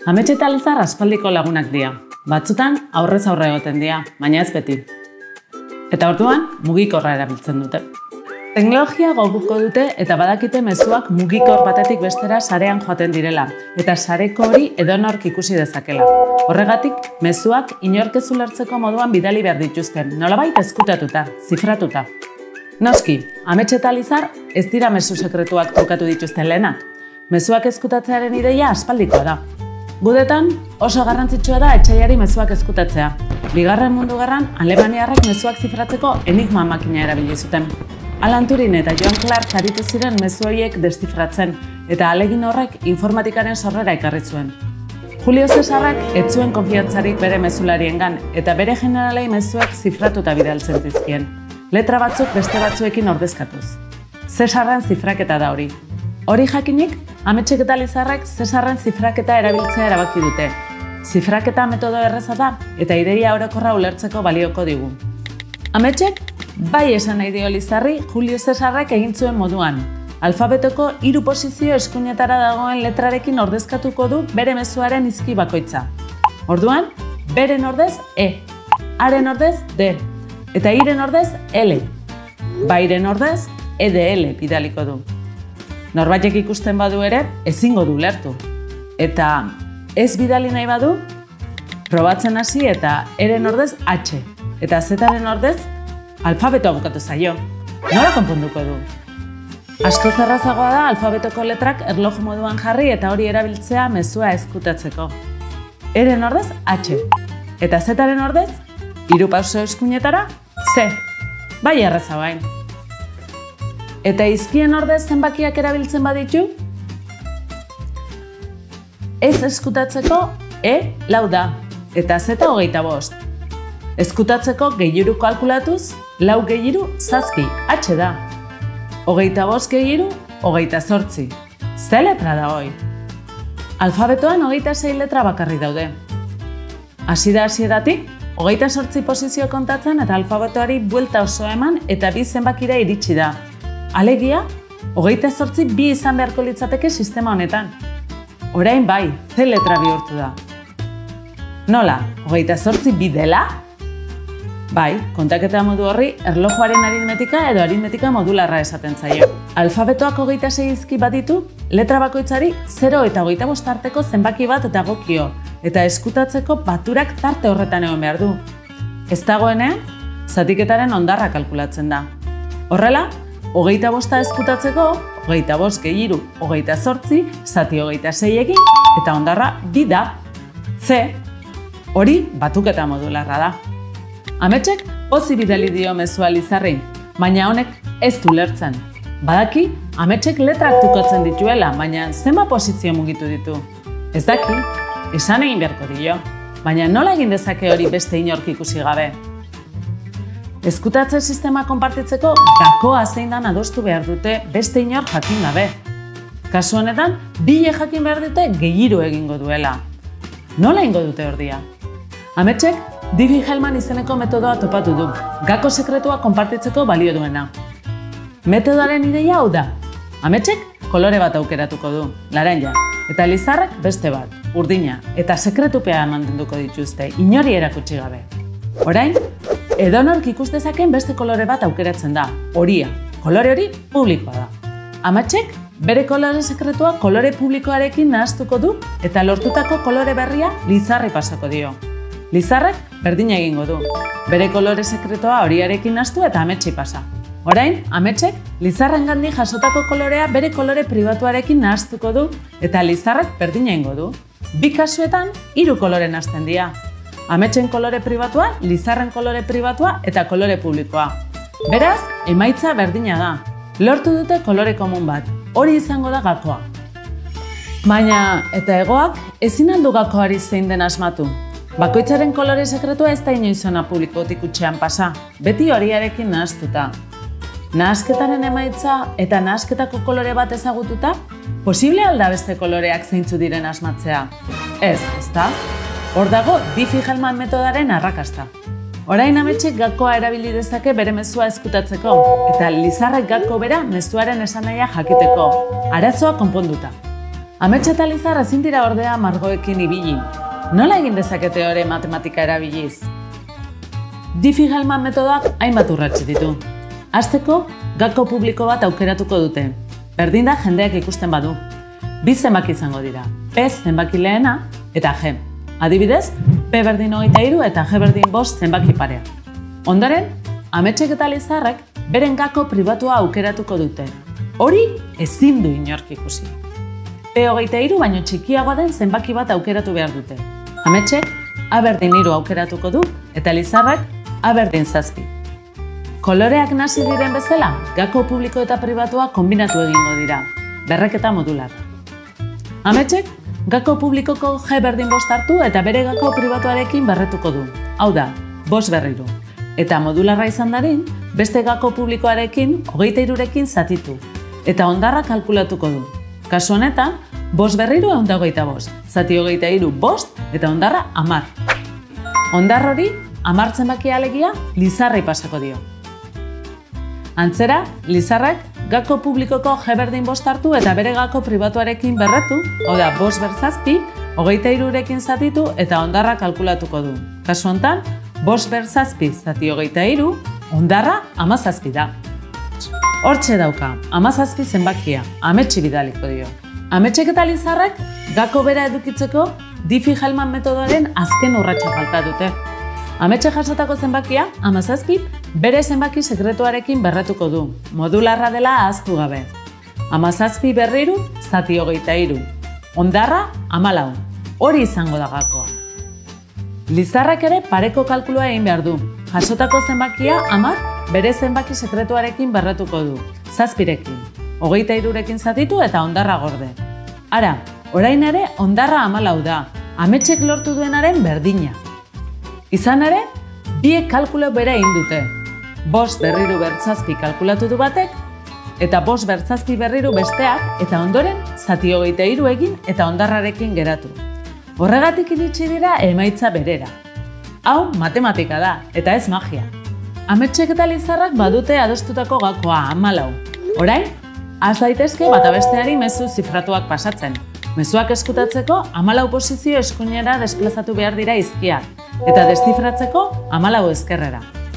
Amets eta lizar aspaldiko lagunak dira. Batzutan aurrez aurre egoten dira, baina ez beti. Eta orduan mugikorra erabiltzen dute. Teknologia goguko dute eta badakite mezuak mugikor batetik bestera sarean joaten direla, eta sareko hori edonork ikusi dezakela. Horregatik, mezuak inork ez ulertzeko moduan bidali behar dituzten, nolabait ezkutatuta, zifratuta. Noski, amets eta lizar ez dira mezu sekretuak trukatu dituzten lehenak. Mezuak ezkutatzearen ideia aspaldikoa da. Gudetan oso garrantzitsua da etsaiari mezuak ezkutatzea. Bigarren Mundu Gerran alemaniarrek mezuak zifratzeko enigma makina erabili zuten. Alan Turing eta Joan Clark aritu ziren mezu horiek deszifratzen, eta ahalegin horrek informatikaren sorrera ekarri zuen. Julio Cesarrak ez zuen konfiantzarik bere mezulariengan, eta bere generalei mezuak zifratuta bidaltzen zizkien. Letra batzuk beste batzuekin ordezkatuz. Cesarren zifraketa da hori. Hori jakinik, ametsek eta lizarrek Cesarren zifraketa erabiltzea erabaki dute. Zifraketa metodo erreza da eta ideia orokorra ulertzeko balioko digu. Ametsek bai esan nahi dio lizarri Julio Cesarrak egin zuen moduan. Alfabetoko 3 posizio eskuinetara dagoen letrarekin ordezkatuko du bere mezuaren hizki bakoitza. Orduan, beren ordez E, haren ordez D, eta iren ordez L. Bairen ordez EDL bidaliko du. Norbaitek ikusten badu ere, ezingo du ulertu. Eta ez bidali nahi badu, probatzen hasi eta eren ordez H, eta Z-aren ordez alfabetoa bukatu zaio. Nola konponduko du? Askoz errazagoa da alfabetoko letrak erloj moduan jarri eta hori erabiltzea mezua ezkutatzeko. Eren ordez H, eta Z-aren ordez 3 pauso eskuinetara C. Bai erraza bain. Eta hizkien ordez zenbakiak erabiltzen baditu? Ez ezkutatzeko E 4 da, eta Z 25. Ezkutatzeko gehiru kalkulatuz, 4 gehiru 7, H da. 25 gehiru 28. Ze letra da hoi? Alfabetoan 26 letra bakarri daude. Hasi da hasieratik, 28 posizio kontatzen eta alfabetoari buelta oso eman eta 2 zenbakira iritsi da. Alegia, 28 bi izan beharko litzateke sistema honetan. Orain bai, ze letra bihurtu da. Nola, 28 bi dela? Bai, kontaketa modu horri erlojuaren aritmetika edo aritmetika modularra esaten zaio. Alfabetoak 26 hizki baditu, letra bakoitzari 0 eta 25 tarteko zenbaki bat dagokio, eta eskutatzeko baturak tarte horretan egon behar du. Ez dagoenean, zatiketaren hondarra kalkulatzen da. Horrela, 25 eskutatzeko, 25 gehiru 28, zati 26 egin, eta hondarra 2 da. C. Hori batuketa modularra da. Ametsek pozik bidali dio mezua lizarri, baina honek ez du ulertzen. Badaki, ametsek letrak tukatzen dituela, baina zenbat posizio mugitu ditu. Ez daki, esan egin beharko dio, baina nola egin dezake hori beste inork ikusi gabe. Ezkutatze sistema konpartitzeko gakoa zein dan adostu behar dute beste inor jakin gabe. Kasu honetan, bile jakin behar dute gehiru egingo duela. Nola egingo dute ordia? Ametsek Diffie-Hellman izeneko metodoa topatu du, gako sekretua konpartitzeko balio duena. Metodoaren ideia hau da. Ametsek kolore bat aukeratuko du, laranja, eta lizarrek beste bat, urdina, eta sekretupea mantenduko dituzte, inori erakutsi gabe. Orain, edonork ikus dezaken beste kolore bat aukeratzen da, horia. Kolore hori publikoa da. Ametsek bere kolore sekretua kolore publikoarekin nahaztuko du eta lortutako kolore berria lizarri pasako dio. Lizarrek berdina egingo du. Bere kolore sekretua horiarekin nahaztu eta ametsi pasa. Orain, ametsek lizarrengandik jasotako kolorea bere kolore pribatuarekin nahaztuko du eta lizarrek berdina egingo du. Bi kasuetan 3 kolore nahazten dira. Ametsen kolore pribatua, lizarren kolore pribatua eta kolore publikoa. Beraz, emaitza berdina da. Lortu dute kolore komun bat. Hori izango da gakoa. Baina, eta egoak ezin aldu gakoari zein den asmatu. Bakoitzaren kolore sekretua ez da inoizona publikotik utxean pasa, beti horiarekin nahaztuta. Nahazketaren emaitza eta nahazketako kolore bat ezagututa, posible alda beste koloreak zeintzu diren asmatzea? Ez, ezta? Hor dago Diffie-Hellman metodaren arrakasta. Orain ametsek gakoa erabili dezake bere mezua ezkutatzeko, eta lizarrek gako bera mezuaren esanahia jakiteko, arazoa konponduta. Amets eta lizar ezin dira ordea margoekin ibili. Nola egin dezakete hori matematika erabiliz? Diffie-Hellman metodoak hainbat urrats ditu. Hasteko, gako publiko bat aukeratuko dute. Berdin da jendeak ikusten badu. Bi zenbaki izango dira. P zenbaki lehena eta G. Adibidez, P berdin 23 eta G berdin 5 zenbaki parea. Ondoren, ametsek eta lizarrek beren gako pribatua aukeratuko dute. Hori ezin du inork ikusi. P 23 baino txikiagoa den zenbaki bat aukeratu behar dute. Ametsek A berdin 3 aukeratuko du eta lizarrak A berdin 7. Koloreak nasi diren bezala, gako publiko eta pribatua kombinatu egingo dira, berreketa modular. Ametsek, gako publikoko G berdin 5 hartu eta bere gako pribatuarekin berretuko du. Hau da, 5 berriro. Eta modularra izan darin, beste gako publikoarekin 23rekin zatitu. Eta hondarra kalkulatuko du. Kasu honetan, 5 berriro 125, zati 23 5 eta hondarra 10. Hondar hori, 10 zenbakia alegia, lizarrei pasako dio. Antzera, lizarrak gako publikoko G berdin 5 hartu eta bere gako pribatuarekin berretu, hau da 5 ber 7, 23rekin zatitu eta hondarra kalkulatuko du. Kasu honetan, 5 ber 7 zati 23, hondarra 17 da. Hortxe dauka, 17 zenbakia, ametsi bidaliko dio. Ametsek eta lizarrak gako bera edukitzeko Diffie-Hellman metodoaren azken urratsa falta dute. Ametsek jasotako zenbakia, 17, bere zenbaki sekretuarekin berretuko du, modularra dela ahaztu gabe. 17 berriru, zati 23. Hondarra, 14. Hori izango da gakoa. Lizarrak ere pareko kalkulua egin behar du. Jasotako zenbakia, 10, bere zenbaki sekretuarekin berretuko du, 7rekin. 23rekin zatitu eta hondarra gorde. Ara, orain ere hondarra 14 da, ametsek lortu duenaren berdina. Izan ere, biek kalkulo bera egin dute. 5 berriru ber 7 kalkulatu du batek, eta 5 ber 7 berriru besteak, eta ondoren zati 23 egin eta hondarrarekin geratu. Horregatik iritsi dira emaitza berera. Hau matematika da, eta ez magia. Ametsek eta lizarrak badute adostutako gakoa 14. Orain, has daitezke bata besteari mezu zifratuak pasatzen. Mezuak eskutatzeko 14 posizio eskuinera desplazatu behar dira izkiak, eta deszifratzeko 14 ezkerrera.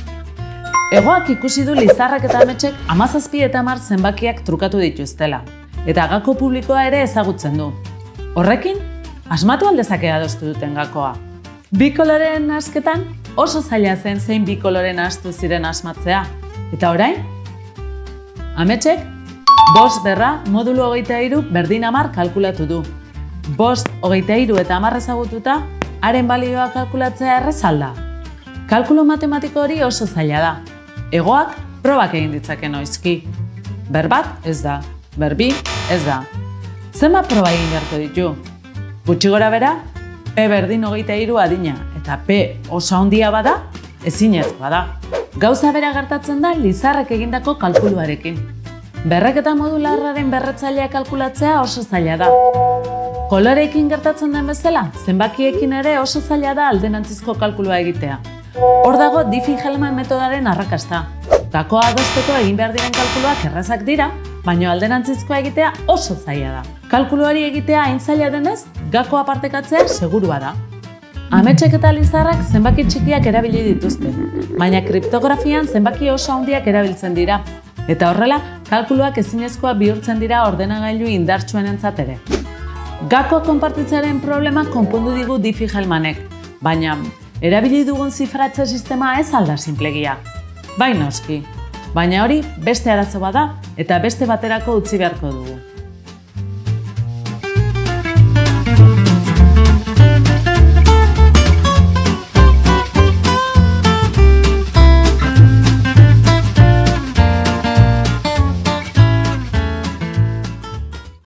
Hegoak ikusi du lizarrak eta ametsek 17 eta 10 zenbakiak trukatu dituztela, eta gako publikoa ere ezagutzen du. Horrekin, asmatu aldezake adostu duten gakoa. Bi koloreen asketan oso zaila zen zein bi koloren astu ziren asmatzea, eta orain, ametsek 5 berra modulu 23 berdin 10 kalkulatu du. 5, 23 eta 10 ezagututa, haren balioa kalkulatzea errezalda. Kalkulo matematiko hori oso zaila da. Hegoak probak egin ditzake noizki. Ber bat ez da, ber bi ez da. Zenbat proba egin beharko ditu? Gutxi gora bera, P berdin 23 adina eta P oso handia bada, ezinezkoa da. Gauza bera gertatzen da lizarrek egindako kalkuluarekin. Berreketa modularraren berretzailea kalkulatzea oso zaila da. Koloreekin gertatzen den bezala, zenbakiekin ere oso zaila da aldenantzizko kalkulua egitea. Hor dago Diffie-Hellman metodaren arrakasta. Gakoa adosteko egin behar diren kalkuluak errazak dira, baina aldenantzizkoa egitea oso zaila da. Kalkuluari egitea hain zaila denez, gakoa partekatzea segurua da. Ametsek eta lizarrak zenbaki txikiak erabili dituzte, baina kriptografian zenbaki oso handiak erabiltzen dira, eta horrela kalkuluak ezinezkoa bihurtzen dira ordenagailu indartsuenentzat ere. Gakoa konpartitzearen problema konpondu digu Diffie-Hellmanek, baina erabili dugun zifratze sistema ez alda sinplegia. Bai noski, baina hori beste arazo bada eta beste baterako utzi beharko dugu.